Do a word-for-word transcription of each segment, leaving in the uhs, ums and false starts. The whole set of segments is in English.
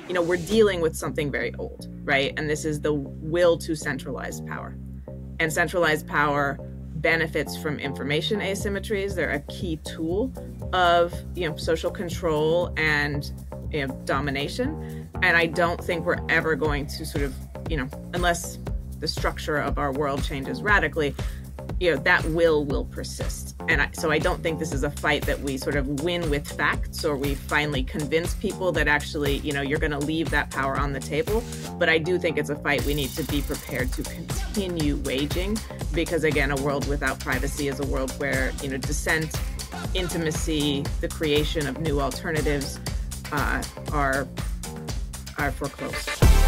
you know, we're dealing with something very old, right? And this is the will to centralize power. And centralized power benefits from information asymmetries. They're a key tool of, you know, social control and, you know, domination. And I don't think we're ever going to sort of, you know, unless the structure of our world changes radically, you know, that will will persist. And I, so I don't think this is a fight that we sort of win with facts, or we finally convince people that actually, you know, you're going to leave that power on the table. But I do think it's a fight we need to be prepared to continue waging, because again, a world without privacy is a world where, you know, dissent, intimacy, the creation of new alternatives uh, are are foreclosed.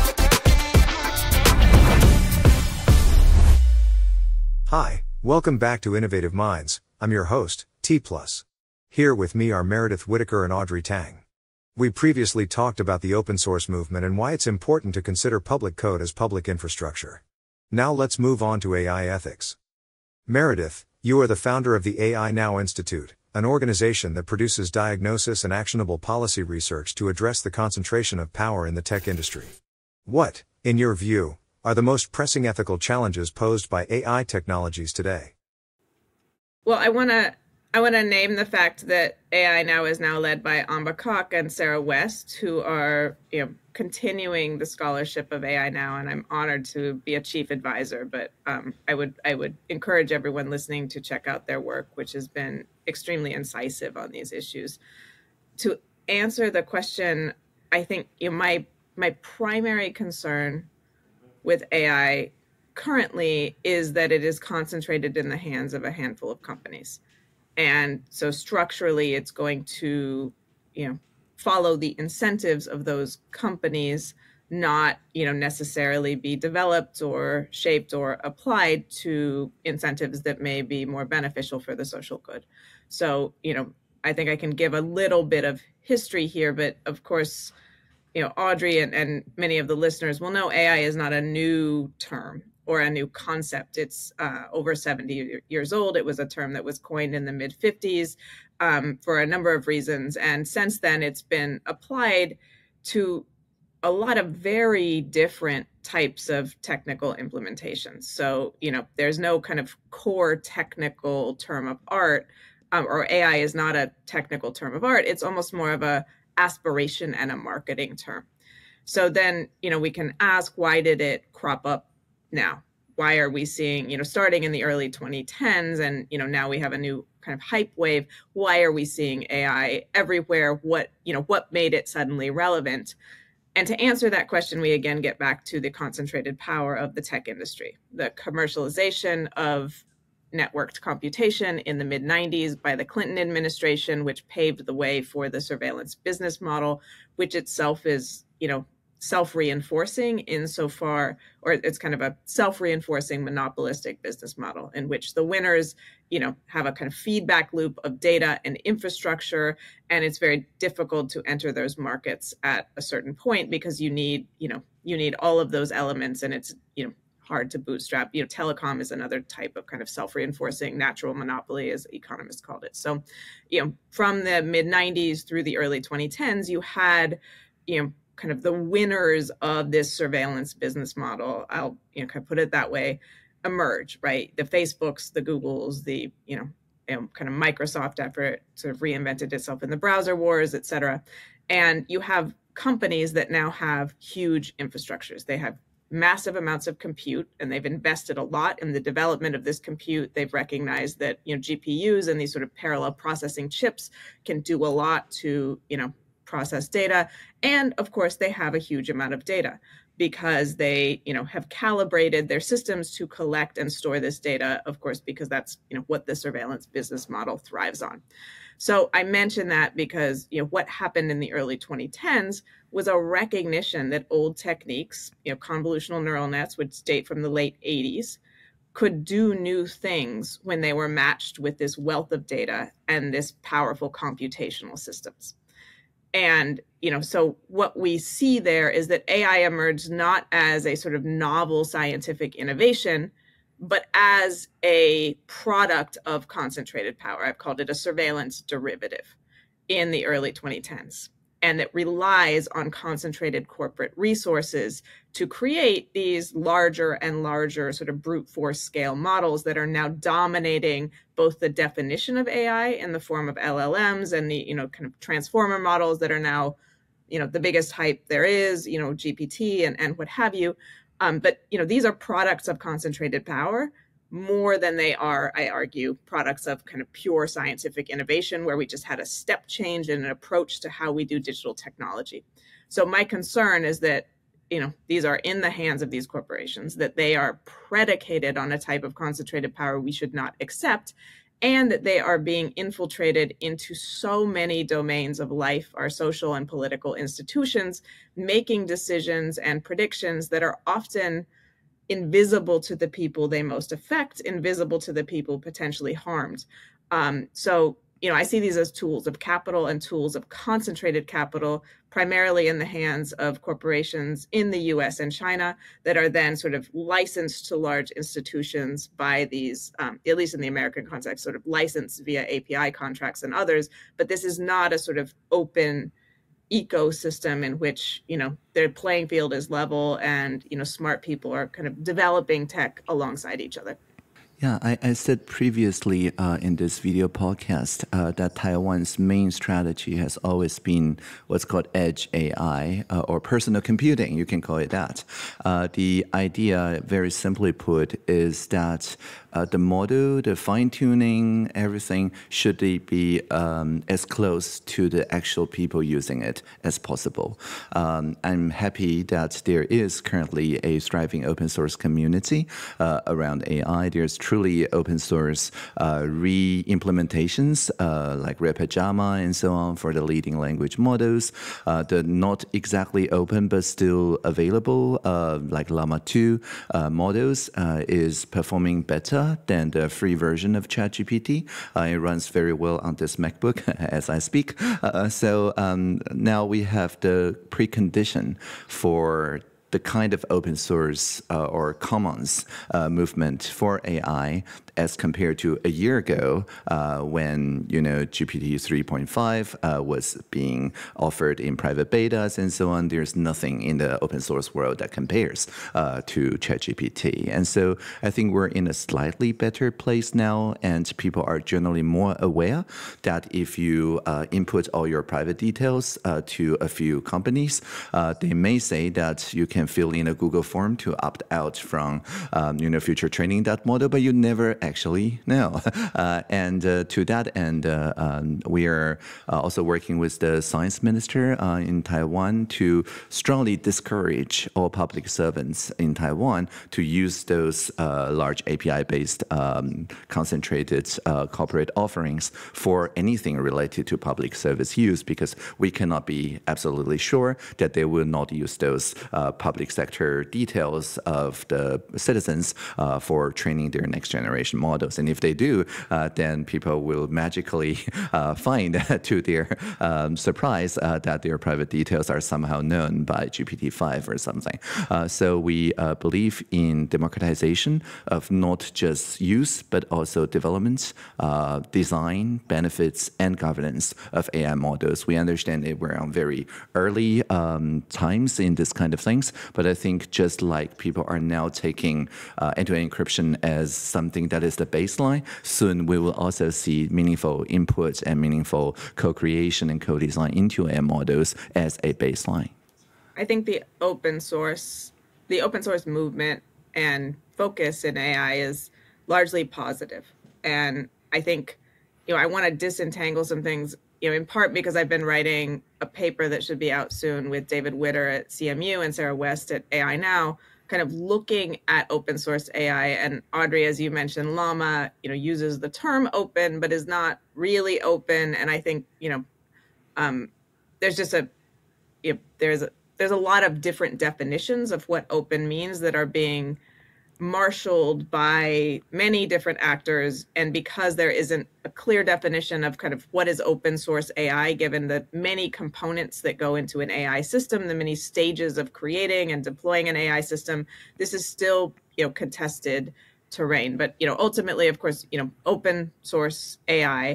Hi, welcome back to Innovative Minds. I'm your host, T plus. Here with me are Meredith Whittaker and Audrey Tang. We previously talked about the open source movement and why it's important to consider public code as public infrastructure. Now let's move on to A I ethics. Meredith, you are the founder of the A I Now Institute, an organization that produces diagnosis and actionable policy research to address the concentration of power in the tech industry. What, in your view, are the most pressing ethical challenges posed by A I technologies today? Well, I want to I want to name the fact that A I Now is now led by Amba Kok and Sarah West, who are, you know, continuing the scholarship of A I Now, and I'm honored to be a chief advisor. But um, I would I would encourage everyone listening to check out their work, which has been extremely incisive on these issues. To answer the question, I think, you know, my my primary concern with A I currently is that it is concentrated in the hands of a handful of companies. And so structurally, it's going to, you know, follow the incentives of those companies, not, you know, necessarily be developed or shaped or applied to incentives that may be more beneficial for the social good. So, you know, I think I can give a little bit of history here, but of course, you know, Audrey and, and many of the listeners will know A I is not a new term or a new concept. It's uh, over seventy years old. It was a term that was coined in the mid fifties um, for a number of reasons. And since then, it's been applied to a lot of very different types of technical implementations. So, you know, there's no kind of core technical term of art, um, or A I is not a technical term of art. It's almost more of a aspiration and a marketing term. So then, you know, we can ask, why did it crop up now? Why are we seeing, you know, starting in the early twenty tens, and, you know, now we have a new kind of hype wave. Why are we seeing A I everywhere? What, you know, what made it suddenly relevant? And to answer that question, we again get back to the concentrated power of the tech industry, the commercialization of networked computation in the mid nineties by the Clinton administration, which paved the way for the surveillance business model, which itself is, you know, self-reinforcing insofar, or it's kind of a self-reinforcing monopolistic business model in which the winners, you know, have a kind of feedback loop of data and infrastructure, and it's very difficult to enter those markets at a certain point because you need, you know, you need all of those elements, and it's, you know, hard to bootstrap. You know, telecom is another type of kind of self-reinforcing natural monopoly, as economists called it. So, you know, from the mid nineties through the early twenty tens, you had, you know, kind of the winners of this surveillance business model, I'll, you know, kind of put it that way, emerge, right? The Facebooks, the Googles, the, you know, you know, kind of Microsoft effort sort of reinvented itself in the browser wars, et cetera. And you have companies that now have huge infrastructures. They have massive amounts of compute, and they've invested a lot in the development of this compute. They've recognized that, you know, G P Us and these sort of parallel processing chips can do a lot to, you know, process data. And of course, they have a huge amount of data because they, you know, have calibrated their systems to collect and store this data, of course, because that's, you know, what the surveillance business model thrives on. So I mention that because, you know, what happened in the early twenty tens was a recognition that old techniques, you know, convolutional neural nets, which date from the late eighties, could do new things when they were matched with this wealth of data and this powerful computational systems. And, you know, so what we see there is that A I emerged not as a sort of novel scientific innovation, but as a product of concentrated power. I've called it a surveillance derivative in the early twenty tens. and that relies on concentrated corporate resources to create these larger and larger sort of brute force scale models that are now dominating both the definition of A I in the form of L L Ms and the, you know, kind of transformer models that are now, you know, the biggest hype there is, you know, G P T and, and what have you. Um, but, you know, these are products of concentrated power more than they are, I argue, products of kind of pure scientific innovation, where we just had a step change in an approach to how we do digital technology. So my concern is that, you know, these are in the hands of these corporations, that they are predicated on a type of concentrated power we should not accept, and that they are being infiltrated into so many domains of life, our social and political institutions, making decisions and predictions that are often invisible to the people they most affect, invisible to the people potentially harmed. Um, so, you know, I see these as tools of capital and tools of concentrated capital, primarily in the hands of corporations in the U S and China that are then sort of licensed to large institutions by these, um, at least in the American context, sort of licensed via A P I contracts and others. But this is not a sort of open ecosystem in which, you know, their playing field is level and, you know, smart people are kind of developing tech alongside each other. Yeah, I, I said previously uh, in this video podcast uh, that Taiwan's main strategy has always been what's called edge A I uh, or personal computing, you can call it that. Uh, the idea, very simply put, is that uh, the model, the fine-tuning, everything should be um, as close to the actual people using it as possible. Um, I'm happy that there is currently a thriving open source community uh, around A I. There's truly open source uh, re-implementations uh, like RedPajama and so on for the leading language models. Uh, the not exactly open but still available uh, like Llama two uh, models uh, is performing better than the free version of ChatGPT. Uh, it runs very well on this MacBook as I speak. Uh, so um, now we have the precondition for the kind of open source uh, or commons uh, movement for A I as compared to a year ago uh, when, you know, G P T three point five uh, was being offered in private betas and so on. There's nothing in the open source world that compares uh, to ChatGPT. And so I think we're in a slightly better place now, and people are generally more aware that if you uh, input all your private details uh, to a few companies, uh, they may say that you can fill in a Google form to opt out from, um, you know, future training that model, but you never actually know. Uh, and uh, to that end, uh, um, we are uh, also working with the science minister uh, in Taiwan to strongly discourage all public servants in Taiwan to use those uh, large A P I-based um, concentrated uh, corporate offerings for anything related to public service use, because we cannot be absolutely sure that they will not use those uh, public sector details of the citizens uh, for training their next generation models. And if they do, uh, then people will magically uh, find to their um, surprise uh, that their private details are somehow known by G P T five or something. Uh, so we uh, believe in democratization of not just use, but also development, uh, design, benefits, and governance of A I models. We understand that we're on very early um, times in this kind of things, but I think just like people are now taking uh, end-to-end encryption as something that is the baseline, soon we will also see meaningful input and meaningful co-creation and co-design into A I models as a baseline. I think the open source, the open source movement and focus in A I is largely positive. And I think, you know, I want to disentangle some things, you know, in part because I've been writing a paper that should be out soon with David Whittaker at C M U and Sarah West at A I Now, kind of looking at open source A I. And Audrey, as you mentioned, Llama, you know, uses the term open, but is not really open. And I think, you know, um, there's just a, you know, there's a, there's a lot of different definitions of what open means that are being marshaled by many different actors. And because there isn't a clear definition of kind of what is open source A I, given the many components that go into an A I system, the many stages of creating and deploying an A I system, this is still, you know, contested terrain. But, you know, ultimately, of course, you know, open source A I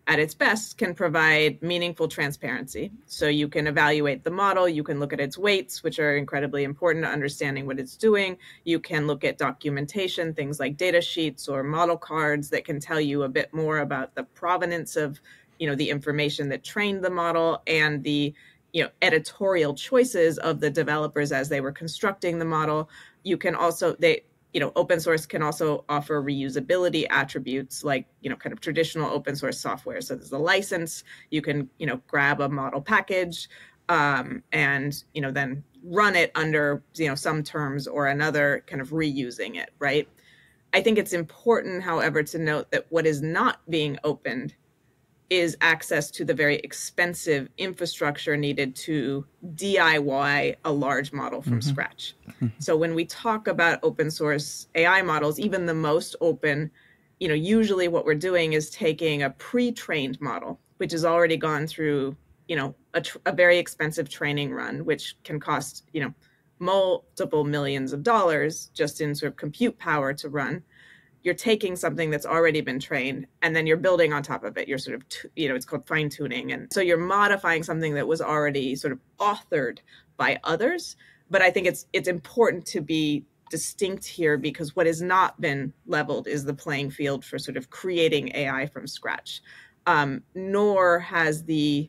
at its best, can provide meaningful transparency. So you can evaluate the model, you can look at its weights, which are incredibly important to understanding what it's doing. You can look at documentation, things like data sheets or model cards that can tell you a bit more about the provenance of, you know, the information that trained the model and the, you know, editorial choices of the developers as they were constructing the model. You can also, they, you know, open source can also offer reusability attributes like, you know, kind of traditional open source software. So there's a license, you can, you know, grab a model package um, and, you know, then run it under, you know, some terms or another, kind of reusing it, right? I think it's important, however, to note that what is not being opened is access to the very expensive infrastructure needed to D I Y a large model from mm-hmm. scratch. Mm-hmm. So when we talk about open source A I models, even the most open, you know, usually what we're doing is taking a pre-trained model, which has already gone through, you know, a, tr- a very expensive training run, which can cost, you know, multiple millions of dollars just in sort of compute power to run. You're taking something that's already been trained and then you're building on top of it. You're sort of, you know, it's called fine tuning. And so you're modifying something that was already sort of authored by others. But I think it's it's important to be distinct here because what has not been leveled is the playing field for sort of creating A I from scratch. Um, nor has the,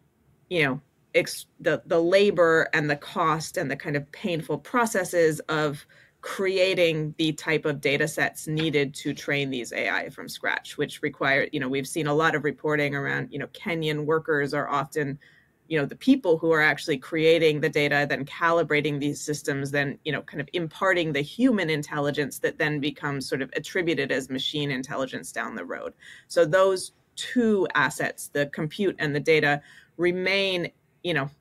you know, ex- the, the labor and the cost and the kind of painful processes of creating the type of data sets needed to train these A I from scratch, which require, you know, we've seen a lot of reporting around, you know, Kenyan workers are often, you know, the people who are actually creating the data, then calibrating these systems, then, you know, kind of imparting the human intelligence that then becomes sort of attributed as machine intelligence down the road. So those two assets, the compute and the data, remain, you know,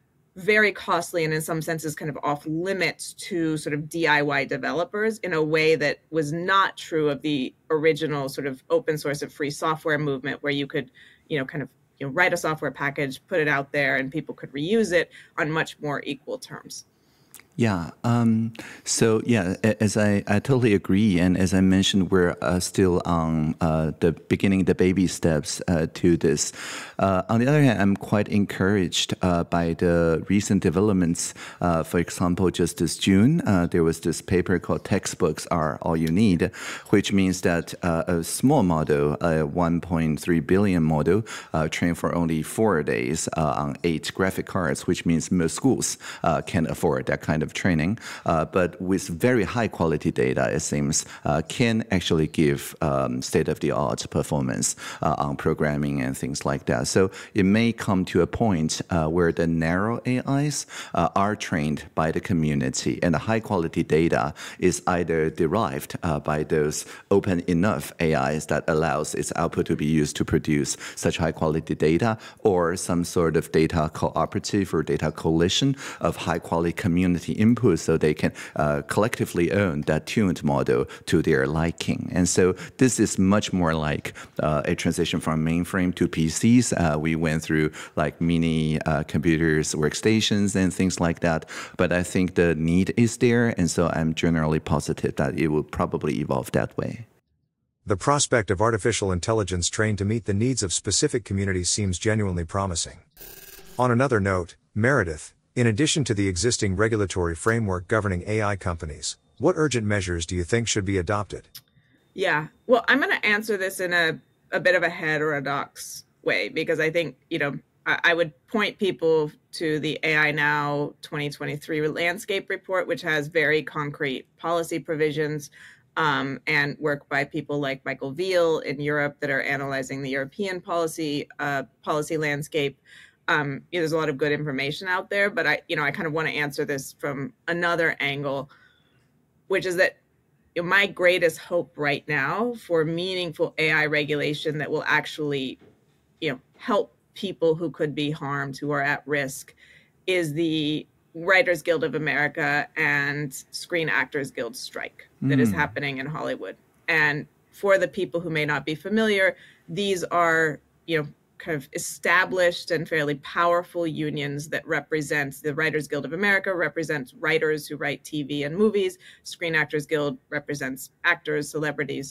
very costly and in some senses kind of off limits to sort of D I Y developers in a way that was not true of the original sort of open source and free software movement where you could, you know, kind of, you know, write a software package, put it out there and people could reuse it on much more equal terms. Yeah. Um, so yeah, as I, I totally agree, and as I mentioned, we're uh, still on uh, the beginning, the baby steps uh, to this. Uh, on the other hand, I'm quite encouraged uh, by the recent developments. Uh, for example, just this June, uh, there was this paper called "Textbooks Are All You Need," which means that uh, a small model, a one point three billion model, uh, trained for only four days uh, on eight graphic cards, which means most schools uh, can afford that kind of training, uh, but with very high quality data, it seems, uh, can actually give um, state-of-the-art performance uh, on programming and things like that. So it may come to a point uh, where the narrow A Is uh, are trained by the community, and the high quality data is either derived uh, by those open enough A Is that allows its output to be used to produce such high quality data, or some sort of data cooperative or data coalition of high quality community input so they can uh, collectively own that tuned model to their liking. And so this is much more like uh, a transition from mainframe to P Cs. Uh, we went through like mini uh, computers, workstations, and things like that. But I think the need is there, and so I'm generally positive that it will probably evolve that way. The prospect of artificial intelligence trained to meet the needs of specific communities seems genuinely promising. On another note, Meredith, in addition to the existing regulatory framework governing A I companies, what urgent measures do you think should be adopted? Yeah, well, I'm going to answer this in a, a bit of a heterodox way, because I think, you know, I, I would point people to the A I Now twenty twenty-three landscape report, which has very concrete policy provisions um, and work by people like Michael Veal in Europe that are analyzing the European policy uh, policy landscape. Um, you know, there's a lot of good information out there, but I, you know, I kind of want to answer this from another angle, which is that, you know, my greatest hope right now for meaningful A I regulation that will actually, you know, help people who could be harmed, who are at risk, is the Writers Guild of America and Screen Actors Guild strike that mm. is happening in Hollywood. And for the people who may not be familiar, these are, you know, kind of established and fairly powerful unions that represent the Writers Guild of America represents writers who write T V and movies. Screen Actors Guild represents actors, celebrities.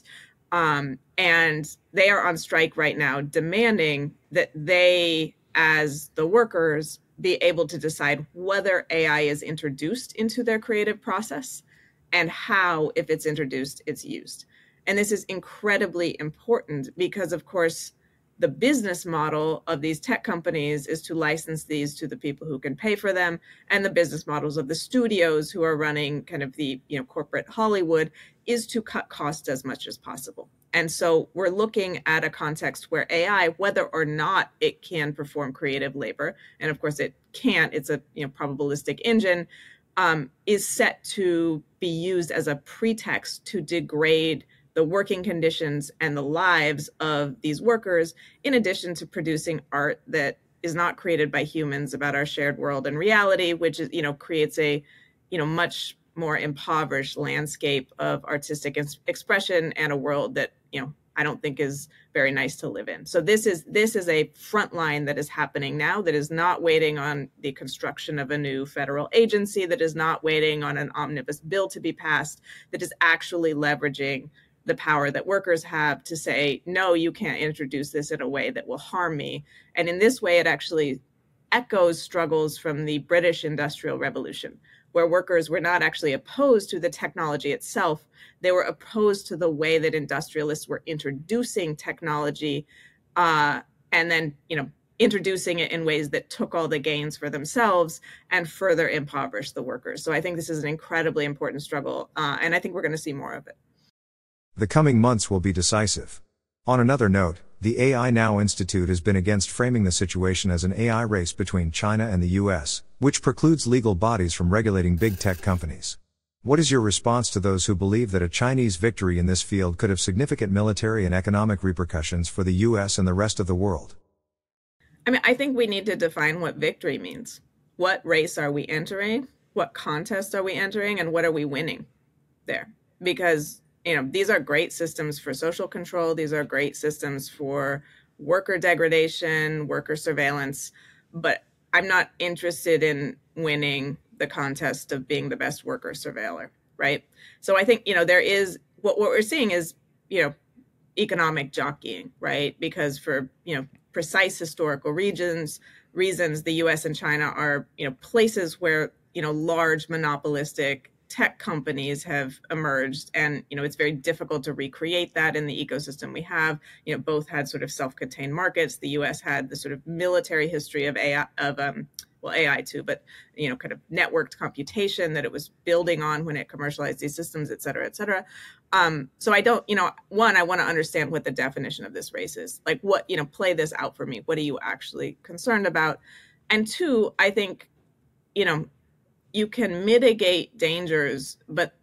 Um, and they are on strike right now, demanding that they, as the workers, be able to decide whether A I is introduced into their creative process and how, if it's introduced, it's used. And this is incredibly important because, of course, the business model of these tech companies is to license these to the people who can pay for them, and the business models of the studios who are running kind of the, you know, corporate Hollywood is to cut costs as much as possible. And so we're looking at a context where A I, whether or not it can perform creative labor, and of course it can't, it's a, you know, probabilistic engine, um, is set to be used as a pretext to degrade the working conditions and the lives of these workers, in addition to producing art that is not created by humans about our shared world and reality, which is, you know, creates a, you know, much more impoverished landscape of artistic expression and a world that, you know, I don't think is very nice to live in. So this is this is a front line that is happening now, that is not waiting on the construction of a new federal agency, that is not waiting on an omnibus bill to be passed, that is actually leveraging the power that workers have to say, no, you can't introduce this in a way that will harm me. And in this way, it actually echoes struggles from the British Industrial Revolution, where workers were not actually opposed to the technology itself. They were opposed to the way that industrialists were introducing technology uh, and then, you know, introducing it in ways that took all the gains for themselves and further impoverished the workers. So I think this is an incredibly important struggle, uh, and I think we're going to see more of it. The coming months will be decisive. On another note, the A I Now Institute has been against framing the situation as an A I race between China and the U S, which precludes legal bodies from regulating big tech companies. What is your response to those who believe that a Chinese victory in this field could have significant military and economic repercussions for the U S and the rest of the world? I mean, I think we need to define what victory means. What race are we entering? What contest are we entering? And what are we winning there? Because, you know, these are great systems for social control. These are great systems for worker degradation, worker surveillance. But I'm not interested in winning the contest of being the best worker surveiller, right? So I think, you know, there is, what, what we're seeing is, you know, economic jockeying, right? Because for, you know, precise historical regions, reasons, the U S and China are, you know, places where, you know, large monopolistic tech companies have emerged, and you know it's very difficult to recreate that in the ecosystem we have. You know, both had sort of self-contained markets. The U S had the sort of military history of A I, of um, well A I too, but you know, kind of networked computation that it was building on when it commercialized these systems, et cetera, et cetera. Um, so I don't, you know, one, I want to understand what the definition of this race is. Like, what, you know, play this out for me. What are you actually concerned about? And two, I think, you know, you can mitigate dangers, but,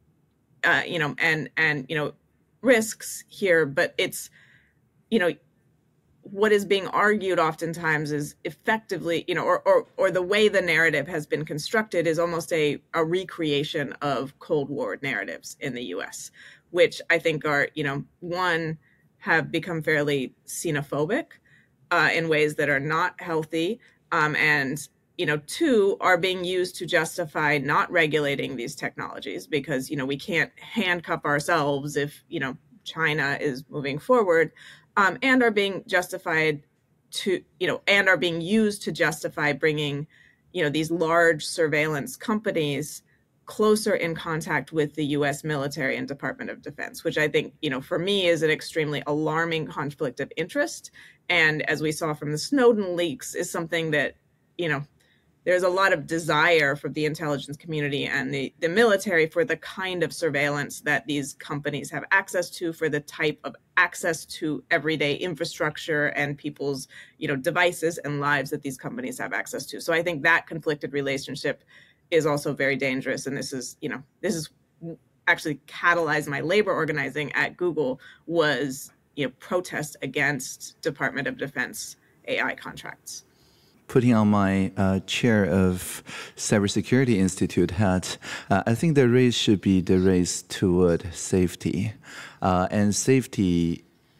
uh, you know, and, and, you know, risks here, but it's, you know, what is being argued oftentimes is effectively, you know, or, or, or the way the narrative has been constructed is almost a, a recreation of Cold War narratives in the U S, which I think are, you know, one, have become fairly xenophobic uh, in ways that are not healthy, um, and, you know, two, are being used to justify not regulating these technologies because, you know, we can't handcuff ourselves if, you know, China is moving forward, um, and are being justified to, you know, and are being used to justify bringing, you know, these large surveillance companies closer in contact with the U S military and Department of Defense, which I think, you know, for me is an extremely alarming conflict of interest. And as we saw from the Snowden leaks, is something that, you know, there's a lot of desire for the intelligence community and the, the military for the kind of surveillance that these companies have access to, for the type of access to everyday infrastructure and people's, you know, devices and lives that these companies have access to. So I think that conflicted relationship is also very dangerous. And this is, you know, this is actually catalyzed my labor organizing at Google, was, you know, protest against Department of Defense A I contracts. Putting on my uh, chair of Cybersecurity Institute hat, uh, I think the race should be the race toward safety. Uh, and safety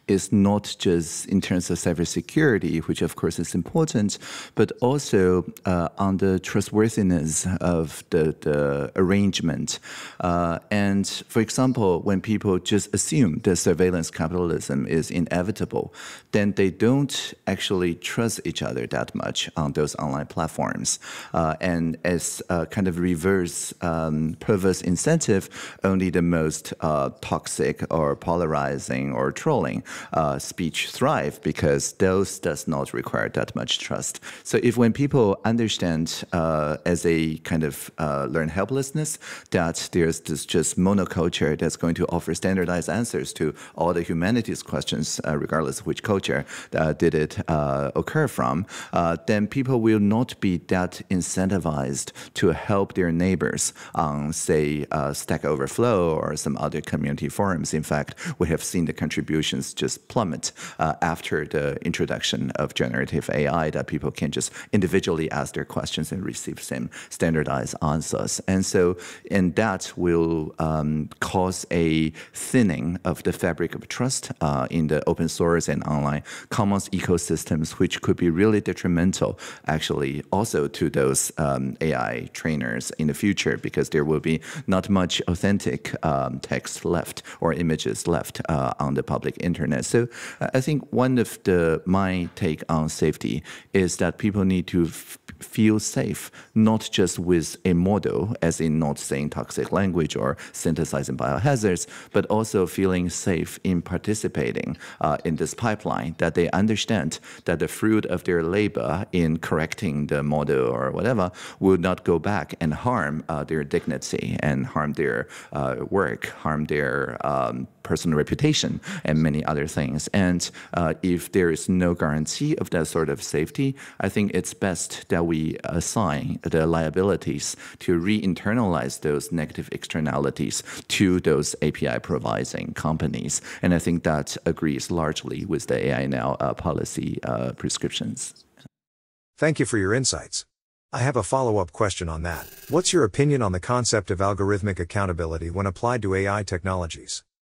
is not just in terms of cybersecurity, which of course is important, but also uh, on the trustworthiness of the, the arrangement. Uh, and for example, when people just assume that surveillance capitalism is inevitable, then they don't actually trust each other that much on those online platforms. Uh, and as a kind of reverse um, perverse incentive, only the most uh, toxic or polarizing or trolling Uh, speech thrive, because those does not require that much trust. So if when people understand uh, as a kind of uh, learned helplessness that there's this just monoculture that's going to offer standardized answers to all the humanities questions, uh, regardless of which culture uh, did it uh, occur from, uh, then people will not be that incentivized to help their neighbors on, say, uh, Stack Overflow or some other community forums. In fact, we have seen the contributions just plummet uh, after the introduction of generative A I, that people can just individually ask their questions and receive same standardized answers. And so, and that will um, cause a thinning of the fabric of trust uh, in the open source and online commons ecosystems, which could be really detrimental, actually, also to those um, A I trainers in the future, because there will be not much authentic um, text left or images left uh, on the public internet. So uh, I think one of the my take on safety is that people need to f feel safe, not just with a model, as in not saying toxic language or synthesizing biohazards, but also feeling safe in participating uh, in this pipeline, that they understand that the fruit of their labor in correcting the model or whatever will not go back and harm uh, their dignity and harm their uh, work, harm their um, personal reputation, and many other things. And uh, if there is no guarantee of that sort of safety, I think it's best that we assign the liabilities to re-internalize those negative externalities to those A P I providing companies. And I think that agrees largely with the A I Now uh, policy uh, prescriptions. Thank you for your insights. I have a follow-up question on that. What's your opinion on the concept of algorithmic accountability when applied to A I technologies?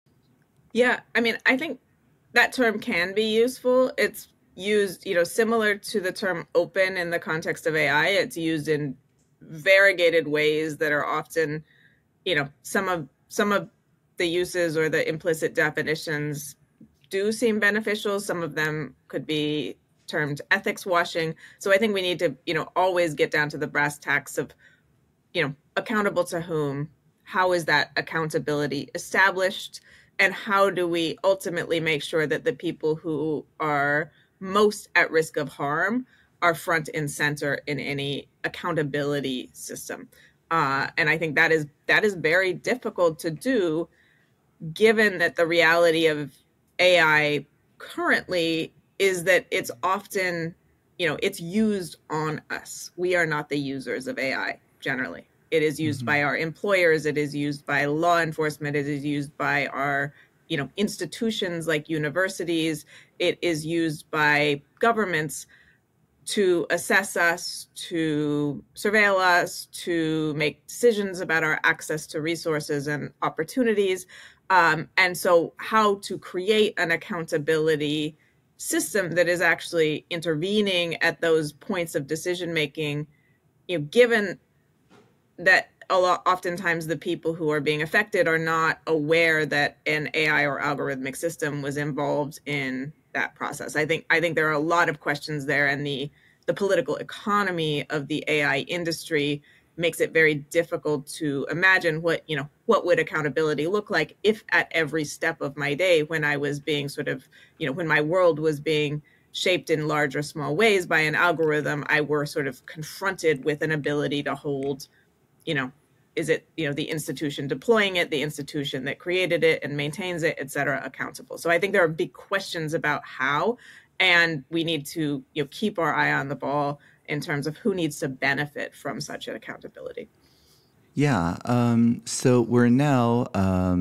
Yeah, I mean, I think that term can be useful. It's used, you know, similar to the term open in the context of A I. It's used in variegated ways that are often, you know, some of some of the uses or the implicit definitions do seem beneficial. Some of them could be termed ethics washing. So I think we need to, you know, always get down to the brass tacks of, you know, accountable to whom, how is that accountability established, and how do we ultimately make sure that the people who are most at risk of harm are front and center in any accountability system. Uh, and I think that is that is very difficult to do, given that the reality of A I currently is that it's often, you know, it's used on us. We are not the users of A I generally. It is used mm-hmm. by our employers. It is used by law enforcement. It is used by our, you know, institutions like universities. It is used by governments to assess us, to surveil us, to make decisions about our access to resources and opportunities. Um, and so how to create an accountability system that is actually intervening at those points of decision making, you know, given that a lot, oftentimes the people who are being affected are not aware that an A I or algorithmic system was involved in that process. I think I think there are a lot of questions there, and the the political economy of the A I industry makes it very difficult to imagine what, you know, what would accountability look like if at every step of my day, when I was being sort of, you know, when my world was being shaped in large or small ways by an algorithm, I were sort of confronted with an ability to hold, you know, is it, you know, the institution deploying it, the institution that created it and maintains it, et cetera, accountable. So I think there are big questions about how, and we need to, you know, keep our eye on the ball in terms of who needs to benefit from such an accountability. Yeah, um, so we're now um,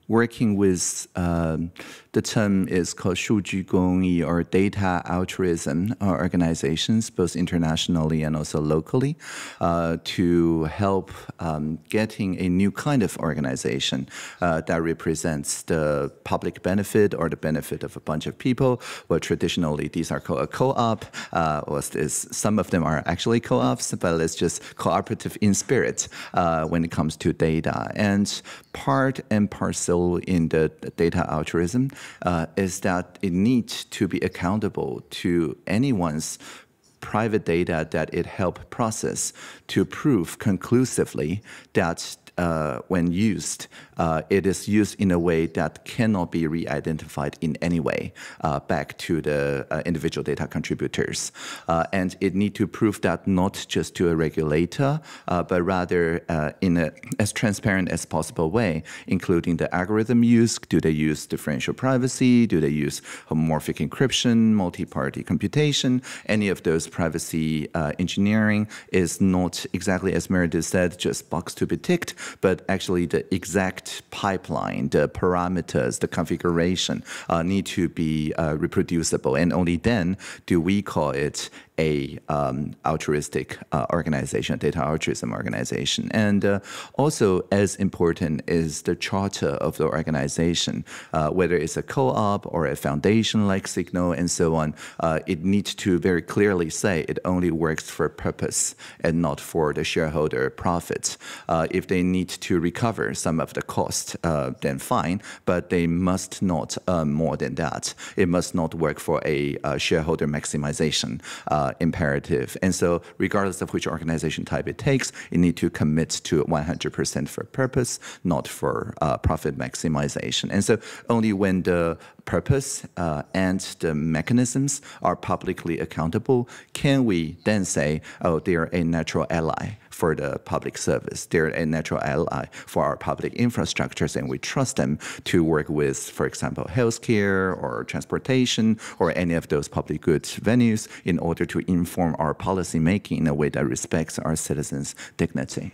working with, um, the term is called 数据公益 or data altruism uh, organizations, both internationally and also locally, uh, to help um, getting a new kind of organization uh, that represents the public benefit or the benefit of a bunch of people. Well, traditionally, these are called a co-op. Uh, was this, some of them are actually co-ops, but let's just cooperative in spirit uh, when it comes to data. And part and parcel in the data altruism uh, is that it needs to be accountable to anyone's private data that it helped process to prove conclusively that uh, when used, uh, it is used in a way that cannot be re-identified in any way uh, back to the uh, individual data contributors. Uh, and it need to prove that not just to a regulator, uh, but rather uh, in a as transparent as possible way, including the algorithm use. Do they use differential privacy? Do they use homomorphic encryption, multi-party computation? Any of those privacy uh, engineering is not exactly, as Meredith said, just box to be ticked, but actually the exact pipeline, the parameters, the configuration uh, need to be uh, reproducible. And only then do we call it a um, altruistic uh, organization, a data altruism organization. And uh, also as important is the charter of the organization, uh, whether it's a co-op or a foundation like Signal and so on, uh, it needs to very clearly say it only works for purpose and not for the shareholder profits. Uh, if they need to recover some of the cost, uh, then fine, but they must not earn more than that. It must not work for a uh, shareholder maximization uh, imperative. And so regardless of which organization type it takes, it needs to commit to one hundred percent for purpose, not for uh, profit maximization. And so only when the purpose uh, and the mechanisms are publicly accountable can we then say, oh, they're a natural ally for the public service. They're a natural ally for our public infrastructures, and we trust them to work with, for example, healthcare or transportation or any of those public goods venues in order to inform our policy making in a way that respects our citizens' dignity.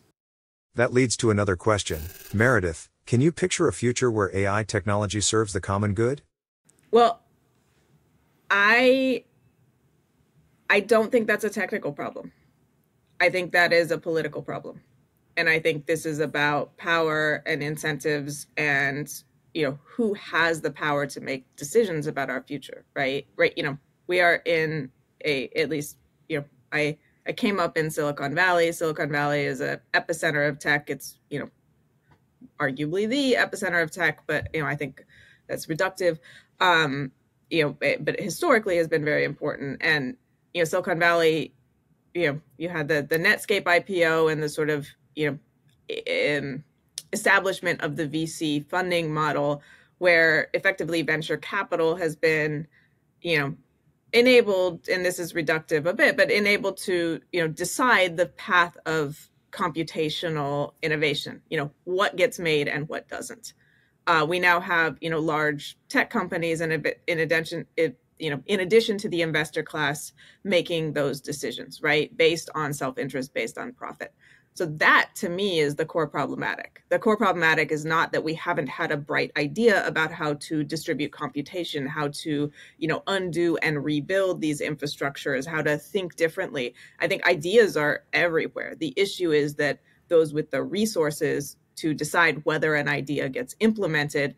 That leads to another question. Meredith, can you picture a future where A I technology serves the common good? Well, I I don't think that's a technical problem. I think that is a political problem. And I think this is about power and incentives and, you know, who has the power to make decisions about our future, right? Right. You know, we are in a, at least, you know, I, I came up in Silicon Valley. Silicon Valley is a epicenter of tech. It's, you know, arguably the epicenter of tech, but, you know, I think that's reductive. Um, you know, it, but historically has been very important. And, you know, Silicon Valley, you know, you had the, the Netscape I P O and the sort of, you know, um, establishment of the V C funding model where effectively venture capital has been, you know, enabled, and this is reductive a bit, but enabled to, you know, decide the path of computational innovation, you know, what gets made and what doesn't. Uh, we now have, you know, large tech companies and a bit in addition, it, you know, in addition to the investor class making those decisions, right, based on self-interest, based on profit. So that, to me, is the core problematic. The core problematic is not that we haven't had a bright idea about how to distribute computation, how to, you know, undo and rebuild these infrastructures, how to think differently. I think ideas are everywhere. The issue is that those with the resources to decide whether an idea gets implemented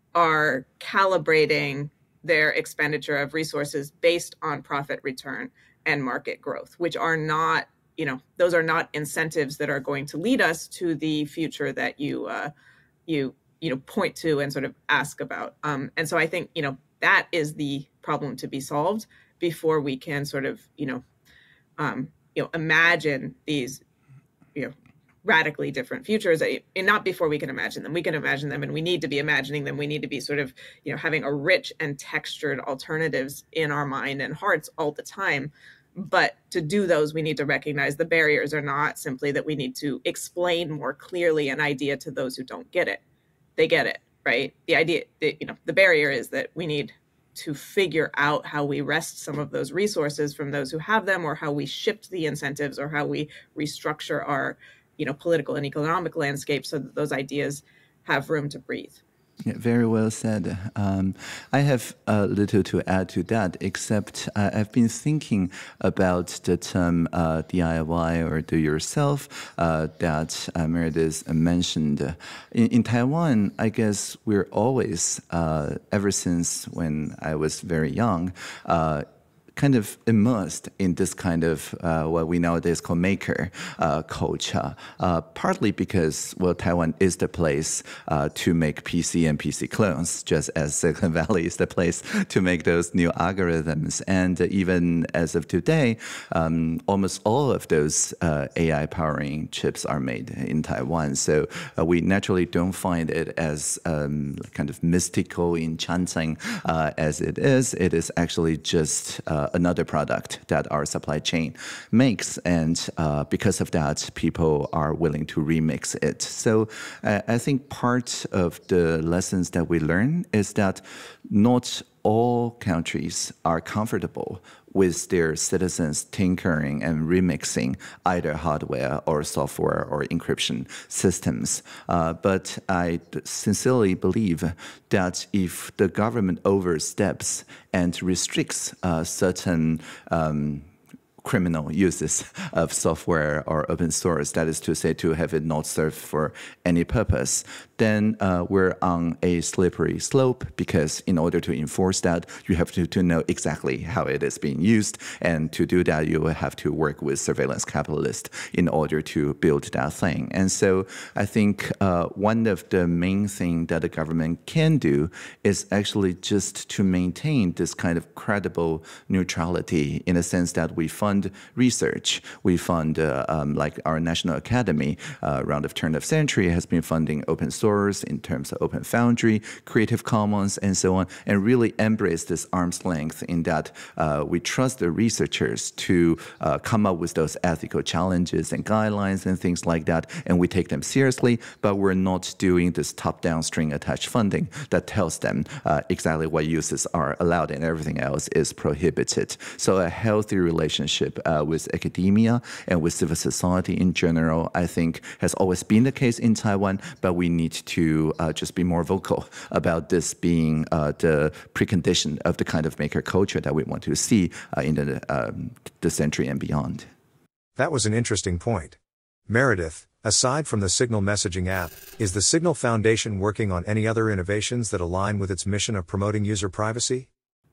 are calibrating their expenditure of resources based on profit return and market growth, which are not, you know, those are not incentives that are going to lead us to the future that you, uh, you, you know, point to and sort of ask about. Um, and so I think, you know, that is the problem to be solved before we can sort of, you know, um, you know, imagine these, you know, radically different futures, and not before we can imagine them. We can imagine them, and we need to be imagining them. We need to be sort of, you know, having a rich and textured alternatives in our mind and hearts all the time. But to do those, we need to recognize the barriers are not simply that we need to explain more clearly an idea to those who don't get it. They get it, right? The idea, the, you know, the barrier is that we need to figure out how we wrest some of those resources from those who have them, or how we shift the incentives, or how we restructure our, you know, political and economic landscape so that those ideas have room to breathe. Yeah, very well said. Um, I have a little to add to that, except uh, I've been thinking about the term uh, D I Y or do yourself uh, that uh, Meredith mentioned. In, in Taiwan, I guess we're always, uh, ever since when I was very young, uh, kind of immersed in this kind of uh, what we nowadays call maker uh, culture, uh, partly because, well, Taiwan is the place uh, to make P C and P C clones, just as Silicon Valley is the place to make those new algorithms. And uh, even as of today, um, almost all of those uh, A I powering chips are made in Taiwan. So uh, we naturally don't find it as um, kind of mystical, enchanting uh, as it is. It is actually just uh, another product that our supply chain makes, and uh, because of that, people are willing to remix it. So uh, I think part of the lessons that we learn is that not all countries are comfortable with their citizens tinkering and remixing either hardware or software or encryption systems. Uh, but I sincerely believe that if the government oversteps and restricts uh, certain um, criminal uses of software or open source, that is to say, to have it not served for any purpose, then uh, we're on a slippery slope, because in order to enforce that, you have to, to know exactly how it is being used. And to do that, you will have to work with surveillance capitalists in order to build that thing. And so I think uh, one of the main things that the government can do is actually just to maintain this kind of credible neutrality, in a sense that we fund research. We fund, uh, um, like our National Academy, uh, around the turn of century, has been funding open source in terms of Open Foundry, Creative Commons, and so on, and really embrace this arm's length in that uh, we trust the researchers to uh, come up with those ethical challenges and guidelines and things like that, and we take them seriously, but we're not doing this top-down string-attached funding that tells them uh, exactly what uses are allowed and everything else is prohibited. So a healthy relationship uh, with academia and with civil society in general, I think, has always been the case in Taiwan, but we need to uh, just be more vocal about this being uh, the precondition of the kind of maker culture that we want to see uh, in the, um, the century and beyond. That was an interesting point. Meredith, aside from the Signal messaging app, is the Signal Foundation working on any other innovations that align with its mission of promoting user privacy?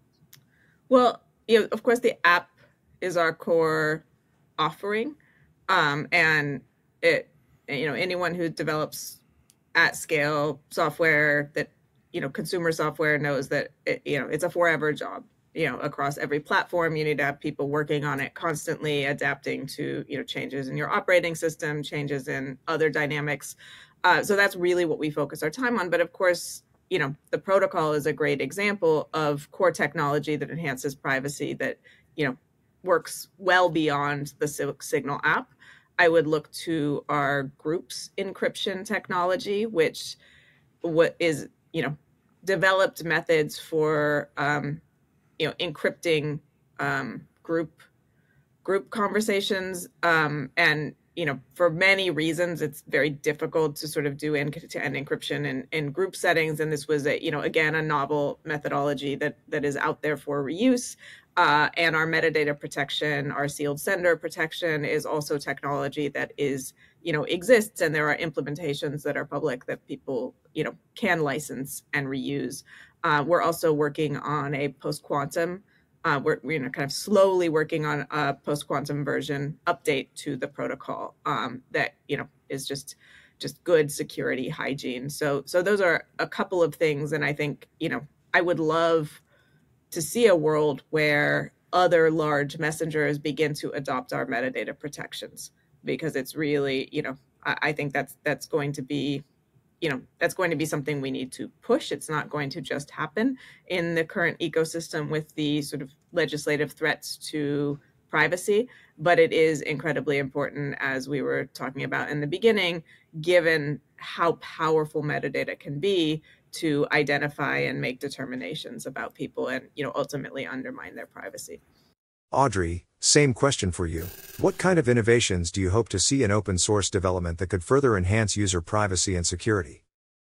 Well, you know, of course, the app is our core offering, um, and it, you know, anyone who develops at scale software that, you know, consumer software knows that, it, you know, it's a forever job, you know, across every platform. You need to have people working on it constantly, adapting to, you know, changes in your operating system, changes in other dynamics. Uh, so that's really what we focus our time on. But of course, you know, the protocol is a great example of core technology that enhances privacy that, you know, works well beyond the Signal app. I would look to our groups encryption technology, which what is, you know, developed methods for, um, you know, encrypting um, group group conversations. Um, and, you know, for many reasons, it's very difficult to sort of do end-to-end encryption in, in group settings. And this was, a, you know, again, a novel methodology that that is out there for reuse. Uh, and our metadata protection, our sealed sender protection is also technology that is, you know, exists, and there are implementations that are public that people, you know, can license and reuse. Uh, we're also working on a post-quantum, uh, we're, you know, kind of slowly working on a post-quantum version update to the protocol um, that, you know, is just just good security hygiene. So, so those are a couple of things, and I think, you know, I would love to see a world where other large messengers begin to adopt our metadata protections, because it's really, you know, I, I think that's that's going to be, you know, that's going to be something we need to push. It's not going to just happen in the current ecosystem with the sort of legislative threats to privacy, but it is incredibly important, as we were talking about in the beginning, given how powerful metadata can be to identify and make determinations about people and, you know, ultimately undermine their privacy. Audrey, same question for you. What kind of innovations do you hope to see in open source development that could further enhance user privacy and security?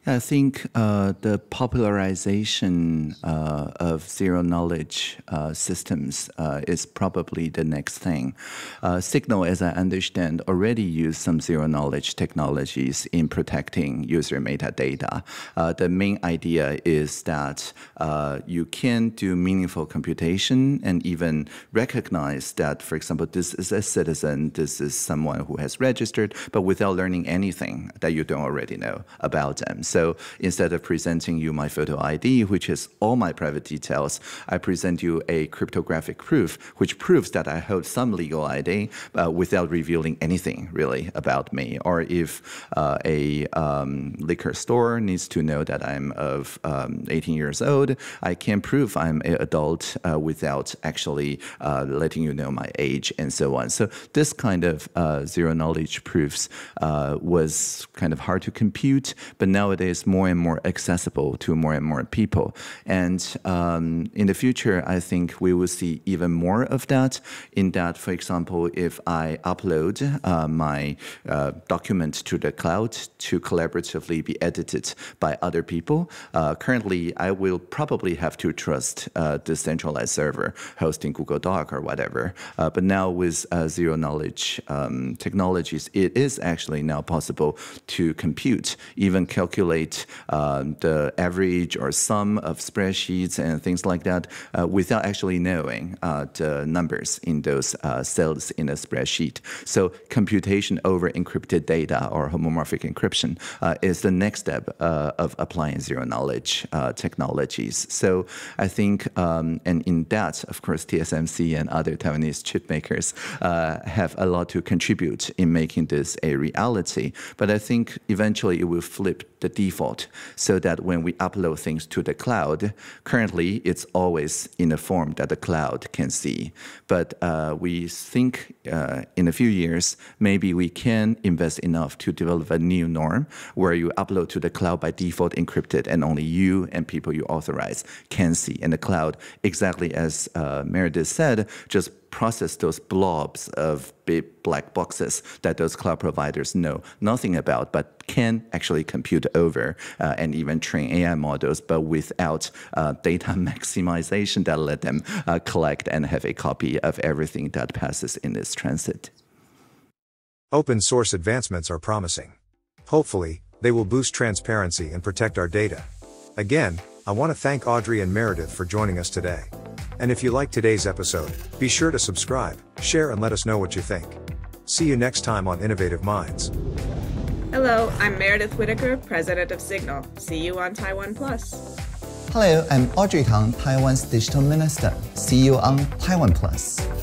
I think uh, the popularization uh, of zero-knowledge uh, systems uh, is probably the next thing. Uh, Signal, as I understand, already use some zero-knowledge technologies in protecting user metadata. Uh, the main idea is that uh, you can do meaningful computation and even recognize that, for example, this is a citizen, this is someone who has registered, but without learning anything that you don't already know about them. So instead of presenting you my photo I D, which is all my private details, I present you a cryptographic proof, which proves that I hold some legal I D uh, without revealing anything really about me. Or if uh, a um, liquor store needs to know that I'm of um, eighteen years old, I can prove I'm an adult uh, without actually uh, letting you know my age and so on. So this kind of uh, zero-knowledge proofs uh, was kind of hard to compute, but nowadays more and more accessible to more and more people. And um, in the future, I think we will see even more of that, in that, for example, if I upload uh, my uh, document to the cloud to collaboratively be edited by other people, uh, currently I will probably have to trust uh, the centralized server hosting Google Doc or whatever. Uh, but now with uh, zero-knowledge um, technologies, it is actually now possible to compute, even calculate uh, the average or sum of spreadsheets and things like that uh, without actually knowing uh, the numbers in those uh, cells in a spreadsheet. So computation over encrypted data or homomorphic encryption uh, is the next step uh, of applying zero-knowledge uh, technologies. So I think, um, and in that, of course, T S M C and other Taiwanese chip makers uh, have a lot to contribute in making this a reality. But I think eventually it will flip the default so that when we upload things to the cloud, currently it's always in a form that the cloud can see. But uh, we think uh, in a few years, maybe we can invest enough to develop a new norm where you upload to the cloud by default encrypted and only you and people you authorize can see. And the cloud, exactly as uh, Meredith said, just process those blobs of big black boxes that those cloud providers know nothing about, but can actually compute over uh, and even train A I models, but without uh, data maximization that let them uh, collect and have a copy of everything that passes in this transit. Open source advancements are promising. Hopefully, they will boost transparency and protect our data. Again, I want to thank Audrey and Meredith for joining us today. And if you liked today's episode, be sure to subscribe, share, and let us know what you think. See you next time on Innovative Minds. Hello, I'm Meredith Whittaker, President of Signal. See you on TaiwanPlus. Hello, I'm Audrey Tang, Taiwan's Digital Minister. See you on TaiwanPlus.